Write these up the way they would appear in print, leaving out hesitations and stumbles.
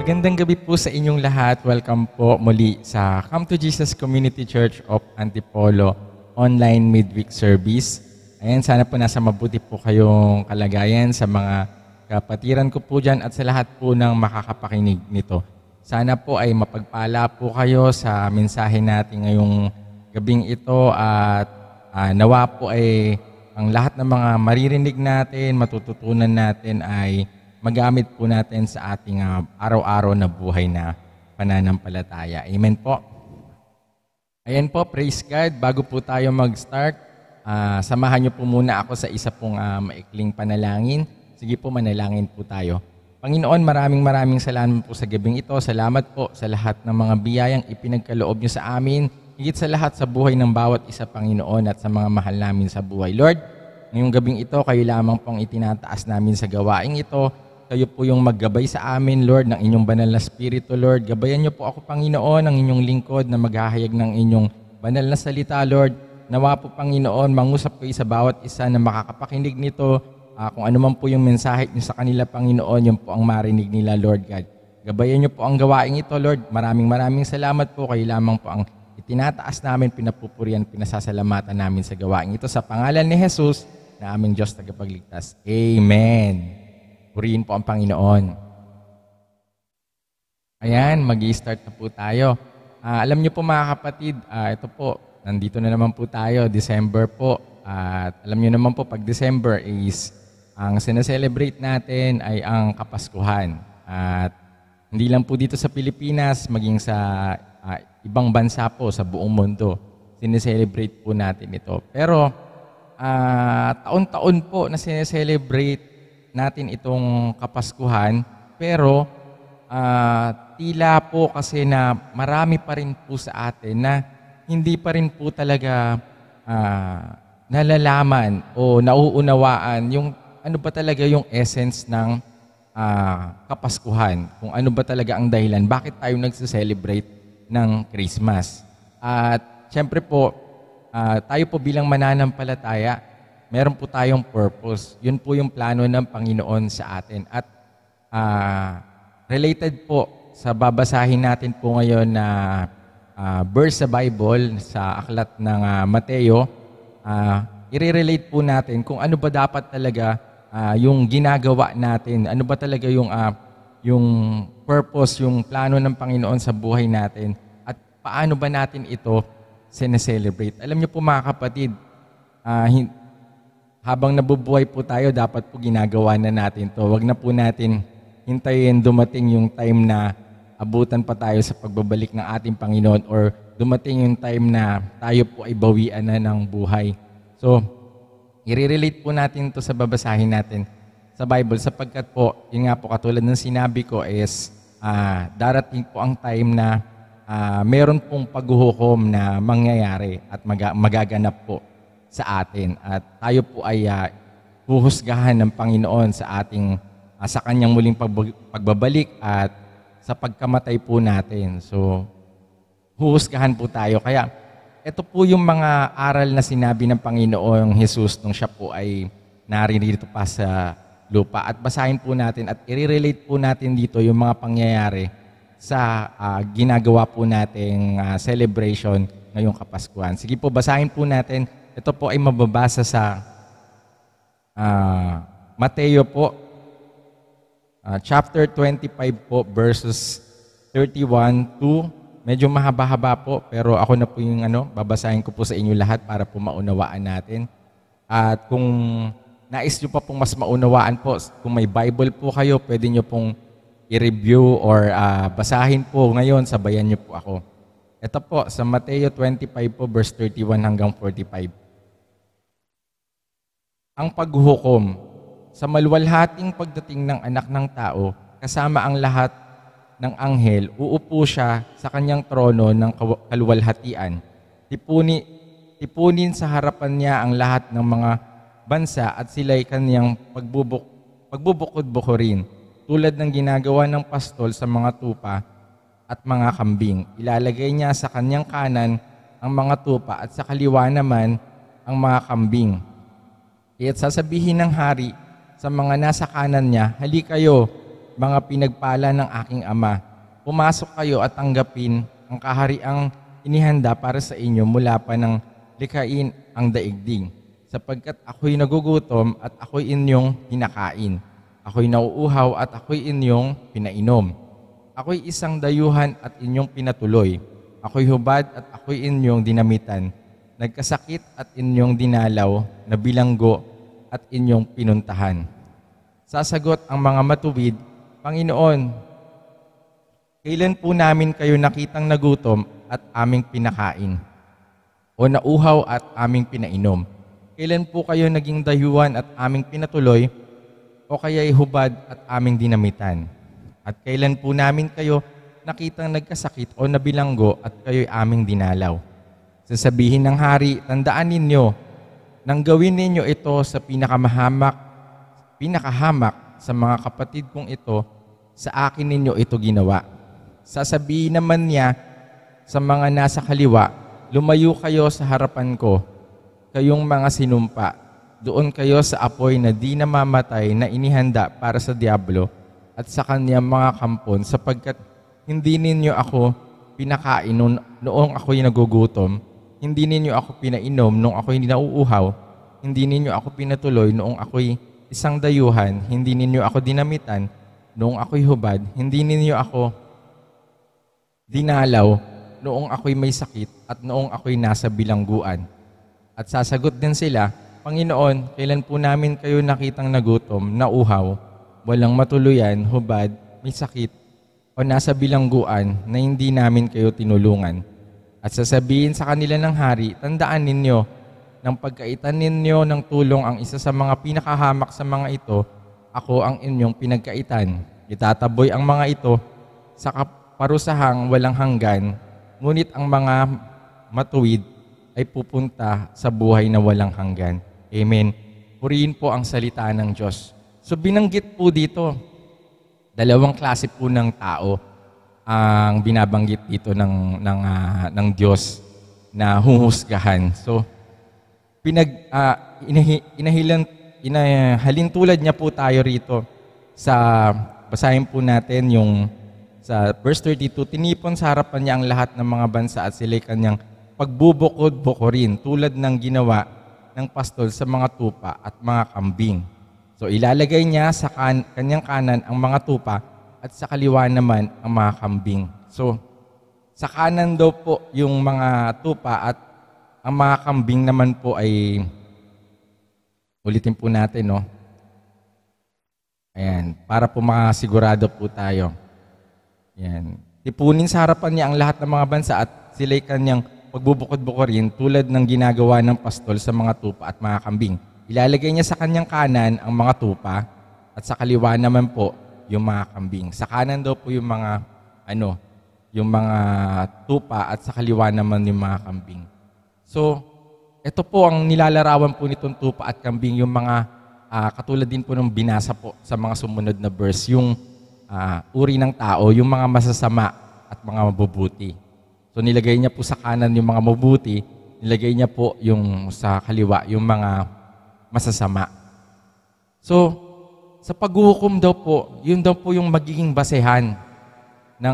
Magandang gabi po sa inyong lahat. Welcome po muli sa Come to Jesus Community Church of Antipolo online midweek service. Ayan, sana po nasa mabuti po kayong kalagayan sa mga kapatiran ko po dyan at sa lahat po ng makakapakinig nito. Sana po ay mapagpala po kayo sa mensahe natin ngayong gabing ito at nawa po ay ang lahat ng mga maririnig natin, matututunan natin ay magamit po natin sa ating araw-araw na buhay na pananampalataya. Amen po. Ayan po, praise God. Bago po tayo mag-start, samahan niyo po muna ako sa isa pong maikling panalangin. Sige po, manalangin po tayo. Panginoon, maraming salamat po sa gabing ito. Salamat po sa lahat ng mga biyayang ipinagkaloob niyo sa amin. Higit sa lahat sa buhay ng bawat isa, Panginoon, at sa mga mahal namin sa buhay. Lord, ngayong gabing ito, kayo lamang pong itinataas namin sa gawaing ito. Kayo po yung maggabay sa amin, Lord, ng inyong banal na Espiritu, Lord. Gabayan niyo po ako, Panginoon, ng inyong lingkod na maghahayag ng inyong banal na salita, Lord. Nawa po, Panginoon, mangusap kayo sa bawat isa na makakapakinig nito. Kung ano man po yung mensahe niyo sa kanila, Panginoon, yun po ang marinig nila, Lord God. Gabayan niyo po ang gawaing ito, Lord. Maraming salamat po. Kayo lamang po ang itinataas namin, pinapupurian, pinasasalamatan namin sa gawaing ito. Sa pangalan ni Jesus, na aming Diyos tagapagligtas. Amen. Purihin po ang Panginoon. Ayan, mag-i-start na po tayo. Alam niyo po mga kapatid, ito po, nandito na naman po tayo, December po. At alam niyo naman po, pag December is, ang sineselebrate natin ay ang Kapaskuhan. At hindi lang po dito sa Pilipinas, maging sa ibang bansa po, sa buong mundo, sineselebrate po natin ito. Pero, taon-taon po na sineselebrate natin itong Kapaskuhan, pero tila po kasi na marami pa rin po sa atin na hindi pa rin po talaga nalalaman o nauunawaan yung ano ba talaga yung essence ng Kapaskuhan, kung ano ba talaga ang dahilan, bakit tayo nagse-celebrate ng Christmas. At syempre po, tayo po bilang mananampalataya, meron po tayong purpose. Yun po yung plano ng Panginoon sa atin. At related po sa babasahin natin po ngayon na verse sa Bible, sa aklat ng Mateo, i-relate po natin kung ano ba dapat talaga yung ginagawa natin, ano ba talaga yung purpose, yung plano ng Panginoon sa buhay natin, at paano ba natin ito sineselebrate. Alam niyo po mga kapatid, habang nabubuhay po tayo, dapat po ginagawa na natin to. Huwag na po natin hintayin dumating yung time na abutan pa tayo sa pagbabalik ng ating Panginoon or dumating yung time na tayo po ay bawian na ng buhay. So, i-relate po natin to sa babasahin natin sa Bible sapagkat po, yun nga po katulad ng sinabi ko is darating po ang time na meron pong paghuhukom na mangyayari at magaganap po sa atin at tayo po ay huhusgahan ng Panginoon sa ating sa kanyang muling pagbabalik at sa pagkamatay po natin. So, huhusgahan po tayo. Kaya, ito po yung mga aral na sinabi ng Panginoong Jesus nung siya po ay naririto pa sa lupa. At basahin po natin at i-relate po natin dito yung mga pangyayari sa ginagawa po nating celebration ngayong Kapaskuhan. Sige po, basahin po natin. Ito po ay mababasa sa Mateo po, chapter 25 po, verses 31 to, medyo mahaba-haba po, pero ako na po yung babasahin ko po sa inyo lahat para po maunawaan natin. At kung nais nyo pa pong mas maunawaan po, kung may Bible po kayo, pwede nyo pong i-review or basahin po ngayon, sabayan nyo po ako. Ito po, sa Mateo 25 po, verse 31 hanggang 45. Ang paghuhukom. Sa maluwalhating pagdating ng anak ng tao, kasama ang lahat ng anghel, uupo siya sa kanyang trono ng kaluwalhatian. Tipunin sa harapan niya ang lahat ng mga bansa at sila'y kanyang pagbubukod-bukurin, tulad ng ginagawa ng pastol sa mga tupa at mga kambing. Ilalagay niya sa kanyang kanan ang mga tupa at sa kaliwa naman ang mga kambing. Kaya't sasabihin ng hari sa mga nasa kanan niya, "Hali kayo, mga pinagpala ng aking Ama. Pumasok kayo at tanggapin ang kahariang inihanda para sa inyo mula pa ng likhain ang daigdig. Sapagkat ako'y nagugutom at ako'y inyong pinakain. Ako'y nauuhaw at ako'y inyong pinainom. Ako'y isang dayuhan at inyong pinatuloy. Ako'y hubad at ako'y inyong dinamitan. Nagkasakit at inyong dinalaw, nabilanggo at inyong pinuntahan. Sasagot ang mga matuwid, Panginoon, kailan po namin kayo nakitang nagutom at aming pinakain? O nauhaw at aming pinainom? Kailan po kayo naging dayuhan at aming pinatuloy? O kaya'y hubad at aming dinamitan? At kailan po namin kayo nakitang nagkasakit o nabilanggo at kayo'y aming dinalaw? Sasabihin ng hari, tandaan ninyo, nang gawin ninyo ito sa pinakahamak sa mga kapatid kong ito, sa akin ninyo ito ginawa. Sasabihin naman niya sa mga nasa kaliwa, lumayo kayo sa harapan ko, kayong mga sinumpa. Doon kayo sa apoy na di namamatay na inihanda para sa diablo at sa kanyang mga kampon, sapagkat hindi ninyo ako pinakain noong ako'y nagugutom, hindi ninyo ako pinainom noong ako'y nauuhaw, hindi ninyo ako pinatuloy noong ako'y isang dayuhan, hindi ninyo ako dinamitan noong ako'y hubad, hindi ninyo ako dinalaw noong ako'y may sakit at noong ako'y nasa bilangguan. At sasagot din sila, Panginoon, kailan po namin kayo nakitang nagutom, nauhaw, walang matuluyan, hubad, may sakit, o nasa bilangguan na hindi namin kayo tinulungan? At sasabihin sa kanila ng hari, tandaan ninyo, nang pagkaitan ninyo ng tulong ang isa sa mga pinakahamak sa mga ito, ako ang inyong pinagkaitan. Itataboy ang mga ito sa parusahang walang hanggan, ngunit ang mga matuwid ay pupunta sa buhay na walang hanggan. Amen. Purihin po ang salita ng Diyos. So binanggit po dito, dalawang klase po ng tao ang binabanggit dito ng Diyos na huhusgahan. So, inahalin tulad niya po tayo rito sa, basahin po natin yung sa verse 32, tinipon sa harapan niya ang lahat ng mga bansa at sila'y kanyang pagbubukod-bukorin tulad ng ginawa ng pastol sa mga tupa at mga kambing. So, ilalagay niya sa kanyang kanan ang mga tupa at sa kaliwa naman ang mga kambing. So, sa kanan daw po yung mga tupa at ang mga kambing naman po ay, ulitin po natin, no? Ayan, para po makasigurado po tayo. Ayan. Tipunin sa harapan niya ang lahat ng mga bansa at sila'y kanyang pagbubukod-bukorin tulad ng ginagawa ng pastol sa mga tupa at mga kambing. Ilalagay niya sa kanyang kanan ang mga tupa at sa kaliwa naman po yung mga kambing. Sa kanan daw po yung mga yung mga tupa at sa kaliwa naman yung mga kambing. So, ito po ang nilalarawan po nitong tupa at kambing, yung mga katulad din po ng binasa po sa mga sumunod na verse, yung uri ng tao, yung mga masasama at mga mabubuti. So, nilagay niya po sa kanan yung mga mabubuti, nilagay niya po yung sa kaliwa yung mga masasama. So, sa paghuhukom daw po, yun daw po yung magiging basehan ng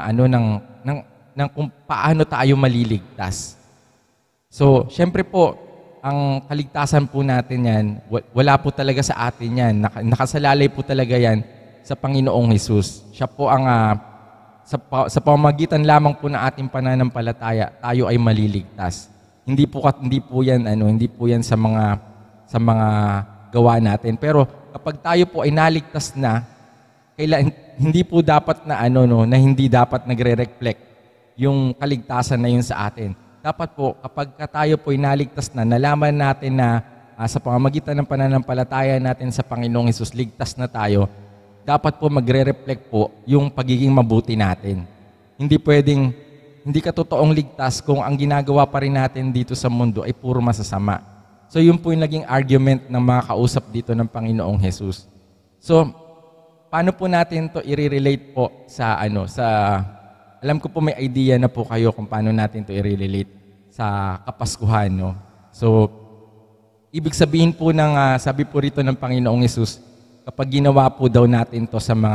kung paano tayo maliligtas. So, syempre po, ang kaligtasan po natin yan, wala po talaga sa atin yan. Nakasalalay po talaga yan sa Panginoong Hesus. Siya po ang sa pamamagitan lamang po ng ating pananampalataya, tayo ay maliligtas. Hindi po yan sa mga gawa natin. Pero kapag tayo po ay naligtas na, hindi po dapat na na hindi dapat nagre-reflect yung kaligtasan na yun sa atin. Dapat po kapag tayo po ay naligtas na, nalaman natin na sa pamamagitan ng pananampalataya natin sa Panginoong Hesus, ligtas na tayo, dapat po magre-reflect po yung pagiging mabuti natin. Hindi ka totoong ligtas kung ang ginagawa pa rin natin dito sa mundo ay puro masasama. So yun po yung naging argument ng mga kausap dito ng Panginoong Hesus. So, paano po natin to i-relate po alam ko po may idea na po kayo kung paano natin to i-relate sa Kapaskuhan, no? So, ibig sabihin po sabi po rito ng Panginoong Hesus, kapag ginawa po daw natin to sa mga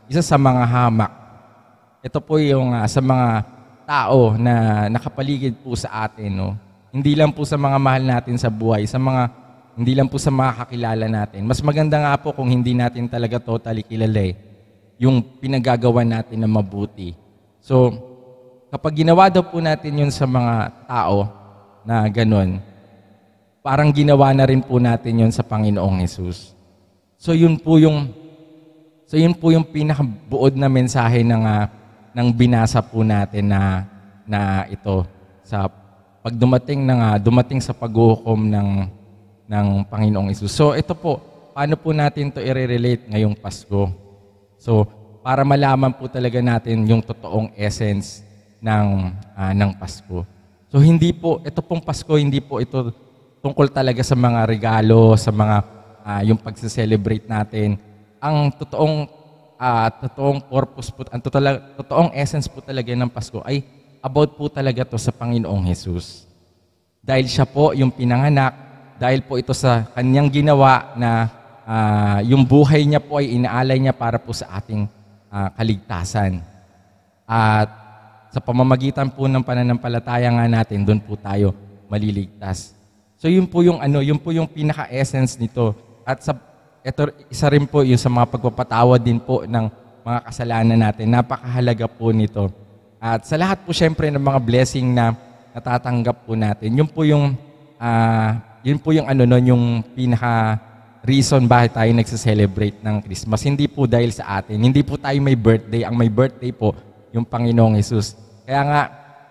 isa sa mga hamak. Ito po yung sa mga tao na nakapaligid po sa atin, no? Hindi lang po sa mga mahal natin sa buhay, hindi lang po sa mga kakilala natin. Mas maganda nga po kung hindi natin talaga totally kilala yung pinagagawa natin na mabuti. So, kapag ginawa daw po natin yun sa mga tao na ganun, parang ginawa na rin po natin yun sa Panginoong Hesus. So yun po yung pinakabuod na mensahe ng binasa po natin na ito sa pag dumating sa paghuhukom ng Panginoong Hesus. So ito po, paano po natin to i-relate ngayong Pasko? So para malaman po talaga natin yung totoong essence ng Pasko. So ito pong Pasko, hindi po ito tungkol talaga sa mga regalo, sa mga yung pagse-celebrate natin. Ang totoong purpose po, ang totoong essence po talaga ng Pasko ay about po talaga to sa Panginoong Hesus. Dahil siya po yung pinanganak, dahil po ito sa kanyang ginawa na yung buhay niya po ay inaalay niya para po sa ating kaligtasan. At sa pamamagitan po ng pananampalataya nga natin, doon po tayo maliligtas. So yun po yung pinaka-essence nito. At ito isa rin po yung sa mga pagpapatawad din po ng mga kasalanan natin. Napakahalaga po nito. At sa lahat po syempre ng mga blessing na natatanggap po natin, yun po yung yung pinaka-reason bakit tayo nagse-celebrate ng Christmas. Hindi po dahil sa atin. Hindi po tayo may birthday. Ang may birthday po, yung Panginoong Hesus. Kaya nga,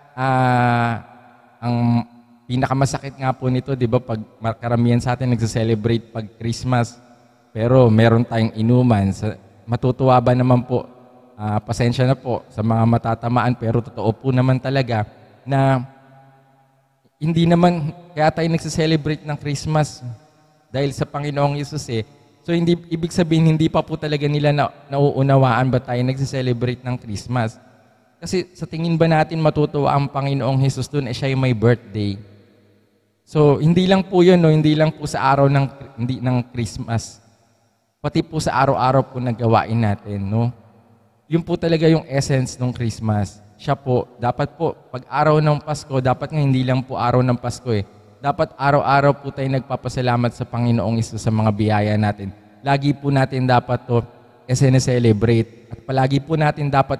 ang pinakamasakit nga po nito, di ba, pag karamihan sa atin nagse-celebrate pag Christmas, pero meron tayong inuman. Matutuwa ba naman po, pasensya na po sa mga matatamaan, pero totoo po naman talaga na hindi naman, kaya tayo nagse-celebrate ng Christmas dahil sa Panginoong Hesus So ibig sabihin, hindi pa po talaga nila nauunawaan ba tayo nagse-celebrate ng Christmas. Kasi sa tingin ba natin matutuwa ang Panginoong Hesus doon, siya yung may birthday. So, hindi lang po yun, no? Hindi lang po sa araw ng Christmas. Pati po sa araw-araw po na gawain natin, no? Yun po talaga yung essence ng Christmas. Siya po, dapat po, pag araw ng Pasko, dapat nga hindi lang po araw ng Pasko Dapat araw-araw po tayo nagpapasalamat sa Panginoong Hesus sa mga biyaya natin. Lagi po natin dapat to celebrate. At palagi po natin dapat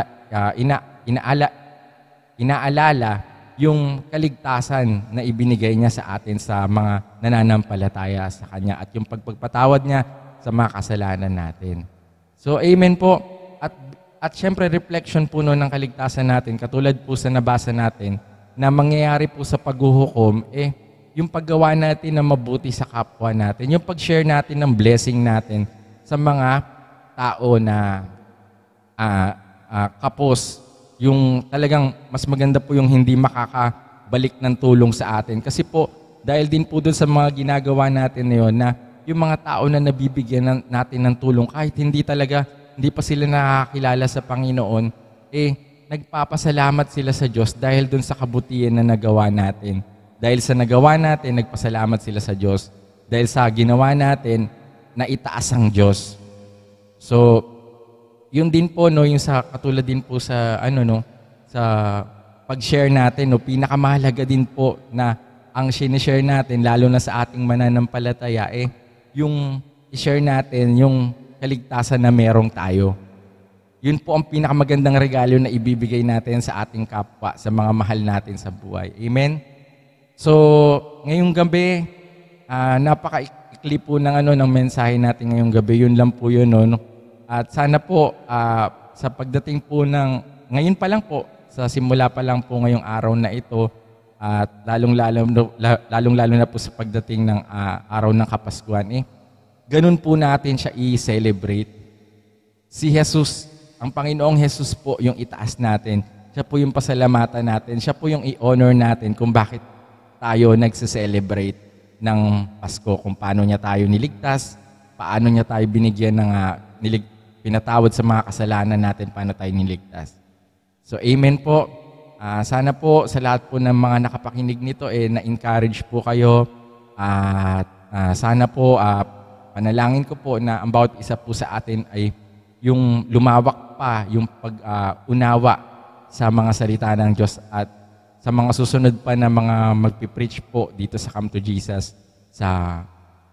inaalala yung kaligtasan na ibinigay niya sa atin sa mga nananampalataya sa Kanya at yung pagpagpatawad niya sa mga kasalanan natin. So, amen po. At syempre, reflection po ng kaligtasan natin, katulad po sa nabasa natin, na mangyayari po sa paghuhukom, yung paggawa natin na mabuti sa kapwa natin, yung pag-share natin ng blessing natin sa mga tao na kapos, yung talagang mas maganda po yung hindi makakabalik ng tulong sa atin. Kasi po, dahil din po dun sa mga ginagawa natin na yun, na yung mga tao na nabibigyan natin ng tulong, kahit hindi pa sila nakakilala sa Panginoon, nagpapasalamat sila sa Diyos dahil dun sa kabutihan na nagawa natin. Dahil sa nagawa natin, nagpasalamat sila sa Diyos. Dahil sa ginawa natin, naitaas ang Diyos. So, yun din po, no, yung sa katulad din po sa sa pag-share natin, no, pinakamahalaga din po na ang sinishare natin, lalo na sa ating mananampalataya, yung i-share natin yung kaligtasan na merong tayo. Yun po ang pinakamagandang regalo na ibibigay natin sa ating kapwa, sa mga mahal natin sa buhay. Amen? So, ngayong gabi, napaka-ikli po ng mensahe natin ngayong gabi. Yun lang po yun, no? At sana po, sa pagdating po ngayon pa lang po, sa simula pa lang po ngayong araw na ito, at lalong-lalo na po sa pagdating ng araw ng Kapaskuhan, ganun po natin siya i-celebrate. Si Jesus, ang Panginoong Hesus po yung itaas natin. Siya po yung pasalamatan natin. Siya po yung i-honor natin kung bakit tayo nagse-celebrate ng Pasko, kung paano niya tayo niligtas, paano niya tayo binigyan ng pinatawad sa mga kasalanan natin, paano tayo niligtas. So, amen po. Sana po sa lahat po ng mga nakapakinig nito, na-encourage po kayo. At sana po, panalangin ko po na ang bawat isa po sa atin ay yung lumawak pa yung pag-unawa sa mga salita ng Diyos at sa mga susunod pa na mga magpipreach po dito sa Come to Jesus sa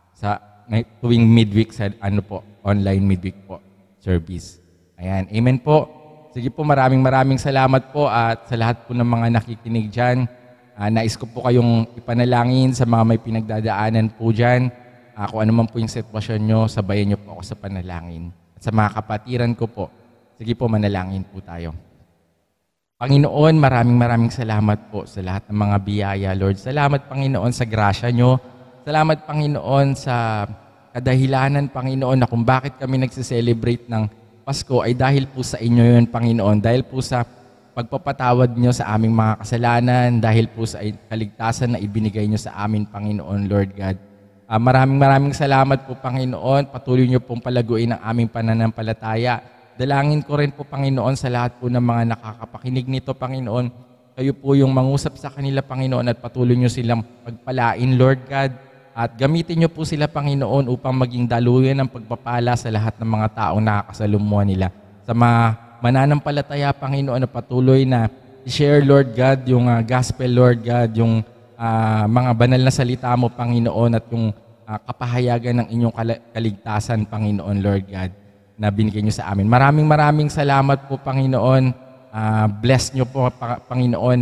tuwing midweek sa online midweek po service. Ayan, amen po. Sige po, maraming salamat po at sa lahat po ng mga nakikinig dyan. Nais ko po kayong ipanalangin sa mga may pinagdadaanan po dyan. Kung ano man po yung sitwasyon nyo, sabayan nyo po ako sa panalangin. At sa mga kapatiran ko po, sige po, manalangin po tayo. Panginoon, maraming salamat po sa lahat ng mga biyaya, Lord. Salamat, Panginoon, sa grasya nyo. Salamat, Panginoon, sa kadahilanan, Panginoon, na kung bakit kami nagsiselebrate ng Pasko ay dahil po sa inyo yun, Panginoon. Dahil po sa pagpapatawad nyo sa aming mga kasalanan, dahil po sa kaligtasan na ibinigay nyo sa amin, Panginoon, Lord God. Maraming salamat po, Panginoon. Patuloy nyo pong palaguin ang aming pananampalataya. Dalangin ko rin po, Panginoon, sa lahat po ng mga nakakapakinig nito, Panginoon. Kayo po yung mangusap sa kanila, Panginoon, at patuloy nyo silang pagpalain, Lord God. At gamitin nyo po sila, Panginoon, upang maging daluyan ng pagpapala sa lahat ng mga taong nakakasalumuhan nila. Sa mga mananampalataya, Panginoon, na patuloy na i-share, Lord God, yung gospel, Lord God, yung mga banal na salita mo, Panginoon, at yung kapahayagan ng inyong kaligtasan, Panginoon, Lord God, na binigay nyo sa amin. Maraming salamat po, Panginoon. Bless nyo po, Panginoon,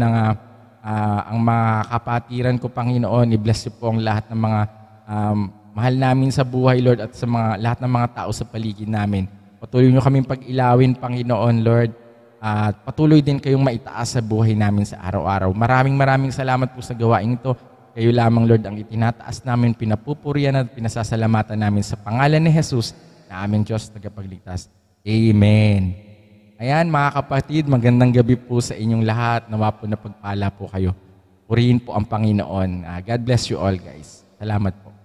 ang mga kapatiran ko, Panginoon. I-bless nyo po ang lahat ng mga mahal namin sa buhay, Lord, at sa lahat ng mga tao sa paligid namin. Patuloy nyo kaming pag-ilawin, Panginoon, Lord. At patuloy din kayong maitaas sa buhay namin sa araw-araw. Maraming salamat po sa gawain ito. Kayo lamang, Lord, ang itinataas namin, pinapupurian at pinasasalamatan namin sa pangalan ni Jesus na aming Diyos tagapagligtas. Amen. Ayan, mga kapatid, magandang gabi po sa inyong lahat. Nawa po na pagpala po kayo. Purihin po ang Panginoon. God bless you all, guys. Salamat po.